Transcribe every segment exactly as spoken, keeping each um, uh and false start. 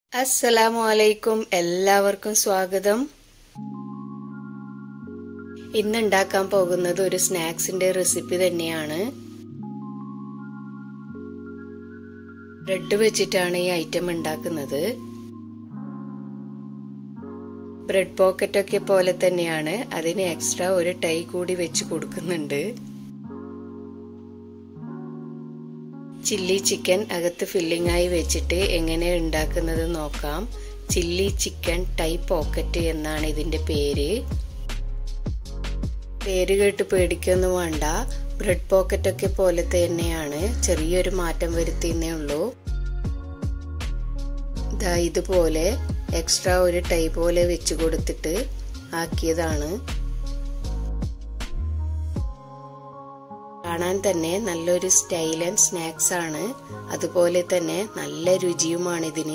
അസ്സലാമു അലൈക്കും. എല്ലാവർക്കും സ്വാഗതം. ഇന്ന് ഉണ്ടാക്കാൻ പോകുന്നത് ഒരു സ്നാക്സിന്റെ റെസിപ്പി തന്നെയാണ്. ബ്രെഡ് വെച്ചിട്ടാണ് ഈ ഐറ്റം ഉണ്ടാക്കുന്നത്. ബ്രെഡ് പോക്കറ്റ് ഒക്കെ പോലെ തന്നെയാണ്, അതിന് എക്സ്ട്രാ ഒരു ടൈ കൂടി വെച്ച് കൊടുക്കുന്നുണ്ട്. ചില്ലി ചിക്കൻ അകത്ത് ഫില്ലിംഗ് ആയി വെച്ചിട്ട് എങ്ങനെ ഉണ്ടാക്കുന്നത് നോക്കാം. ചില്ലി ചിക്കൻ ടൈ പോക്കറ്റ് എന്നാണ് ഇതിന്റെ പേര്. പേര് കേട്ട് പേടിക്കൊന്നും വേണ്ട, ബ്രെഡ് പോക്കറ്റ് ഒക്കെ പോലെ തന്നെയാണ്, ചെറിയൊരു മാറ്റം വരുത്തിയേ ഉള്ളൂ. ദാ ഇതുപോലെ എക്സ്ട്രാ ഒരു ടൈ പോലെ വെച്ച് കൊടുത്തിട്ട് ആക്കിയതാണ്. കാണാൻ തന്നെ നല്ലൊരു സ്റ്റൈൽ ആൻഡ് സ്നാക്സ് ആണ്, അതുപോലെ തന്നെ നല്ല രുചിയുമാണ് ഇതിന്.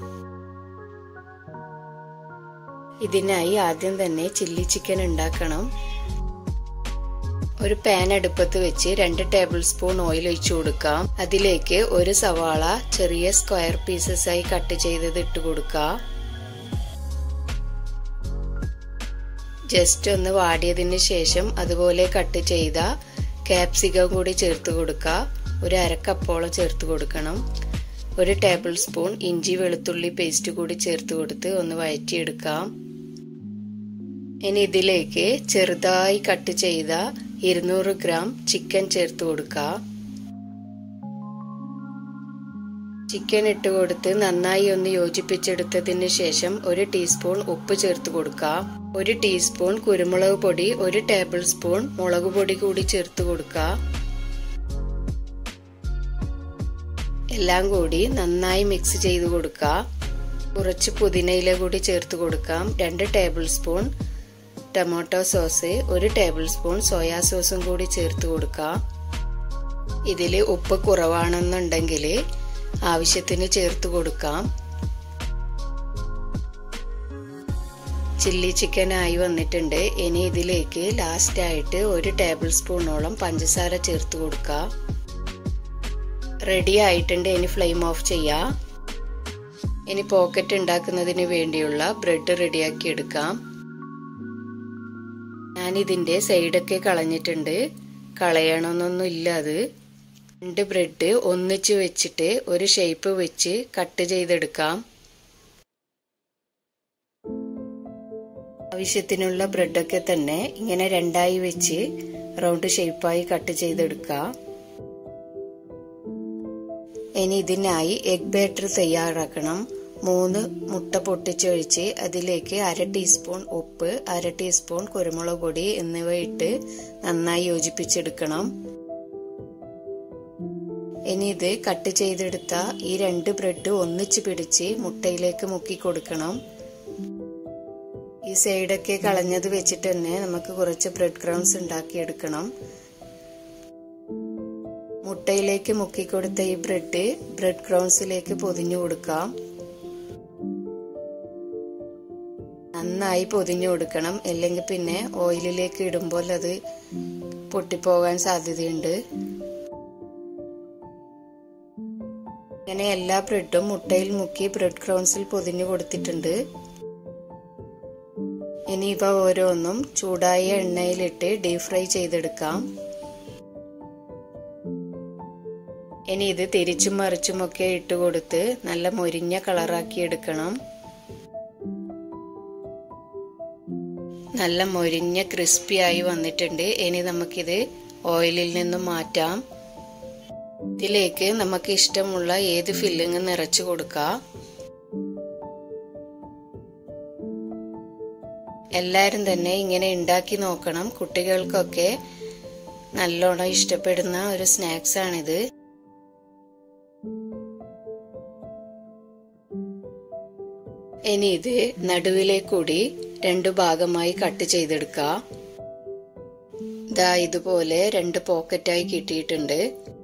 ഇതിനായി ആദ്യം തന്നെ ചില്ലി ചിക്കൻ ഉണ്ടാക്കണം. ഒരു പാൻ അടുപ്പത്ത് വെച്ച് രണ്ട് ടേബിൾ സ്പൂൺ ഓയിൽ ഒഴിച്ചു കൊടുക്കാം. അതിലേക്ക് ഒരു സവാള ചെറിയ സ്ക്വയർ പീസസ് ആയി കട്ട് ചെയ്തത് ഇട്ട് കൊടുക്കാം. ജസ്റ്റ് ഒന്ന് വാടിയതിന് ശേഷം അതുപോലെ കട്ട് ചെയ്ത ക്യാപ്സിക്കം കൂടി ചേർത്ത് കൊടുക്കുക. ഒരു അരക്കപ്പോളം ചേർത്ത് കൊടുക്കണം. ഒരു ടേബിൾ സ്പൂൺ ഇഞ്ചി വെളുത്തുള്ളി പേസ്റ്റ് കൂടി ചേർത്ത് കൊടുത്ത് ഒന്ന് വഴറ്റിയെടുക്കാം. ഇനി ഇതിലേക്ക് ചെറുതായി കട്ട് ചെയ്ത ഇരുന്നൂറ് ഗ്രാം ചിക്കൻ ചേർത്ത് കൊടുക്കുക. ചിക്കൻ ഇട്ട് കൊടുത്ത് നന്നായി ഒന്ന് യോജിപ്പിച്ചെടുത്തതിന് ശേഷം ഒരു ടീസ്പൂൺ ഉപ്പ് ചേർത്ത് കൊടുക്കാം. ഒരു ടീസ്പൂൺ കുരുമുളക് പൊടി, ഒരു ടേബിൾ സ്പൂൺ മുളക് പൊടി കൂടി ചേർത്ത് കൊടുക്കുക. എല്ലാം കൂടി നന്നായി മിക്സ് ചെയ്ത് കൊടുക്കുക. കുറച്ച് പുതിനയില കൂടി ചേർത്ത് കൊടുക്കാം. രണ്ട് ടേബിൾ സ്പൂൺ ടൊമാറ്റോ സോസ്, ഒരു ടേബിൾ സ്പൂൺ സോയാ സോസും കൂടി ചേർത്ത് കൊടുക്കുക. ഇതിൽ ഉപ്പ് കുറവാണെന്നുണ്ടെങ്കിൽ ആവശ്യത്തിന് ചേർത്ത് കൊടുക്കാം. ചില്ലി ചിക്കൻ ആയി വന്നിട്ടുണ്ട്. ഇനി ഇതിലേക്ക് ലാസ്റ്റ് ആയിട്ട് ഒരു ടേബിൾ സ്പൂണോളം പഞ്ചസാര ചേർത്ത് കൊടുക്കാം. റെഡി ആയിട്ടുണ്ട്. ഇനി ഫ്ലെയിം ഓഫ് ചെയ്യാം. ഇനി പോക്കറ്റ് ഉണ്ടാക്കുന്നതിന് വേണ്ടിയുള്ള ബ്രെഡ് റെഡിയാക്കി എടുക്കാം. ഞാൻ ഇതിന്റെ സൈഡൊക്കെ കളഞ്ഞിട്ടുണ്ട്, കളയണമെന്നൊന്നും ഇല്ല. അത് രണ്ട് ബ്രെഡ് ഒന്നിച്ച് വെച്ചിട്ട് ഒരു ഷേപ്പ് വെച്ച് കട്ട് ചെയ്തെടുക്കാം. ആവശ്യത്തിനുള്ള ബ്രെഡൊക്കെ തന്നെ ഇങ്ങനെ രണ്ടായി വെച്ച് റൗണ്ട് ഷേപ്പായി കട്ട് ചെയ്തെടുക്കാം. ഇനി ഇതിനായി എഗ് ബാറ്റർ തയ്യാറാക്കണം. മൂന്ന് മുട്ട പൊട്ടിച്ചൊഴിച്ച് അതിലേക്ക് അര ടീസ്പൂൺ ഉപ്പ്, അര ടീസ്പൂൺ കുരുമുളക് പൊടി എന്നിവ ഇട്ട് നന്നായി യോജിപ്പിച്ചെടുക്കണം. ഇനി ഇത് കട്ട് ചെയ്തെടുത്ത ഈ രണ്ട് ബ്രെഡ് ഒന്നിച്ച് പിടിച്ച് മുട്ടയിലേക്ക് മുക്കി കൊടുക്കണം. ഈ സൈഡൊക്കെ കളഞ്ഞത് വെച്ചിട്ട് തന്നെ നമുക്ക് കുറച്ച് ബ്രെഡ് ക്രംസ് ഉണ്ടാക്കിയെടുക്കണം. മുട്ടയിലേക്ക് മുക്കിക്കൊടുത്ത ഈ ബ്രെഡ് ബ്രെഡ് ക്രംസിലേക്ക് പൊതിഞ്ഞു കൊടുക്കാം. നന്നായി പൊതിഞ്ഞു കൊടുക്കണം, അല്ലെങ്കിൽ പിന്നെ ഓയിലിലേക്ക് ഇടുമ്പോൾ അത് പൊട്ടിപ്പോകാൻ സാധ്യതയുണ്ട്. ഇങ്ങനെ എല്ലാ ബ്രെഡും മുട്ടയിൽ മുക്കി ബ്രെഡ് ക്രംസിൽ പൊതിഞ്ഞു കൊടുത്തിട്ടുണ്ട്. ഇനി ഇവ ഓരോന്നും ചൂടായ എണ്ണയിലിട്ട് ഡീപ് ഫ്രൈ ചെയ്തെടുക്കാം. ഇനി ഇത് തിരിച്ചും മറിച്ചുമൊക്കെ ഇട്ട് കൊടുത്ത് നല്ല മൊരിഞ്ഞ കളറാക്കി എടുക്കണം. നല്ല മൊരിഞ്ഞ ക്രിസ്പി ആയി വന്നിട്ടുണ്ട്. ഇനി നമുക്കിത് ഓയിലിൽ നിന്നും മാറ്റാം. ഇതിലേക്ക് നമുക്ക് ഇഷ്ടമുള്ള ഏത് ഫില്ലിങ് നിറച്ചു കൊടുക്കാം. എല്ലാവരും തന്നെ ഇങ്ങനെ ഉണ്ടാക്കി നോക്കണം. കുട്ടികൾക്കൊക്കെ നല്ലോണം ഇഷ്ടപ്പെടുന്ന ഒരു സ്നാക്സ് ആണിത്. ഇനി ഇത് നടുവിലെ കൂടി രണ്ടു ഭാഗമായി കട്ട് ചെയ്തെടുക്കാം. ദാ ഇതുപോലെ രണ്ട് പോക്കറ്റായി കിട്ടിയിട്ടുണ്ട്.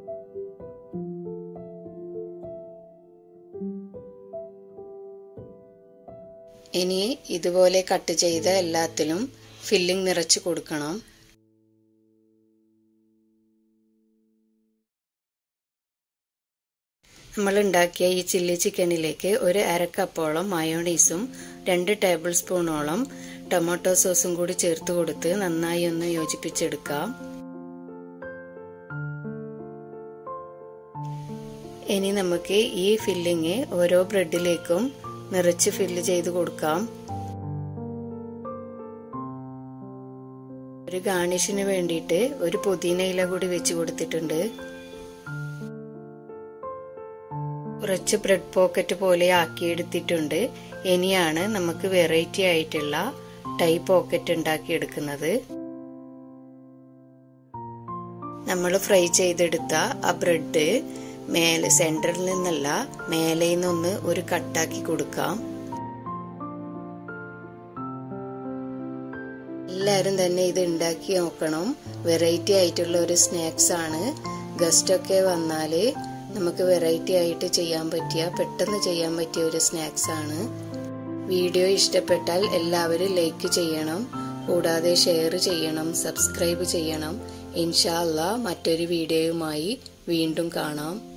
ഇനി ഇതുപോലെ കട്ട് ചെയ്ത എല്ലാത്തിലും ഫില്ലിംഗ് നിറച്ച് കൊടുക്കണം. നമ്മൾ ഉണ്ടാക്കിയ ഈ ചില്ലി ചിക്കനിലേക്ക് ഒരു അര കപ്പോളം മയോണൈസും രണ്ട് ടേബിൾ സ്പൂണോളം ടൊമാറ്റോ സോസും കൂടി ചേർത്ത് കൊടുത്ത് നന്നായി ഒന്ന് യോജിപ്പിച്ചെടുക്കാം. ഇനി നമുക്ക് ഈ ഫില്ലിങ് ഓരോ ബ്രെഡിലേക്കും നിറച്ച് ഫില്ല് ചെയ്ത് കൊടുക്കാം. ഒരു ഗാർണിഷിന് വേണ്ടിയിട്ട് ഒരു പുതിന ഇല കൂടി വെച്ച് കൊടുത്തിട്ടുണ്ട്. കുറച്ച് ബ്രെഡ് പോക്കറ്റ് പോലെ ആക്കിയെടുത്തിട്ടുണ്ട്. ഇനിയാണ് നമുക്ക് വെറൈറ്റി ആയിട്ടുള്ള ടൈ പോക്കറ്റ് ഉണ്ടാക്കിയെടുക്കുന്നത്. നമ്മൾ ഫ്രൈ ചെയ്തെടുത്ത ആ ബ്രെഡ് മേലെ സെന്ററിൽ നിന്നല്ല മേലെ നിന്നൊന്ന് ഒരു കട്ടാക്കി കൊടുക്കാം. എല്ലാവരും തന്നെ ഇത് ഉണ്ടാക്കി നോക്കണം. വെറൈറ്റി ആയിട്ടുള്ള ഒരു സ്നാക്സ് ആണ്. ഗസ്റ്റ് ഒക്കെ വന്നാല് നമുക്ക് വെറൈറ്റി ആയിട്ട് ചെയ്യാൻ പറ്റിയ പെട്ടെന്ന് ചെയ്യാൻ പറ്റിയ ഒരു സ്നാക്സ് ആണ്. വീഡിയോ ഇഷ്ടപ്പെട്ടാൽ എല്ലാവരും ലൈക്ക് ചെയ്യണം, കൂടാതെ ഷെയർ ചെയ്യണം, സബ്സ്ക്രൈബ് ചെയ്യണം. ഇൻഷാ അല്ലാഹ് മറ്റൊരു വീഡിയോയുമായി വീണ്ടും കാണാം.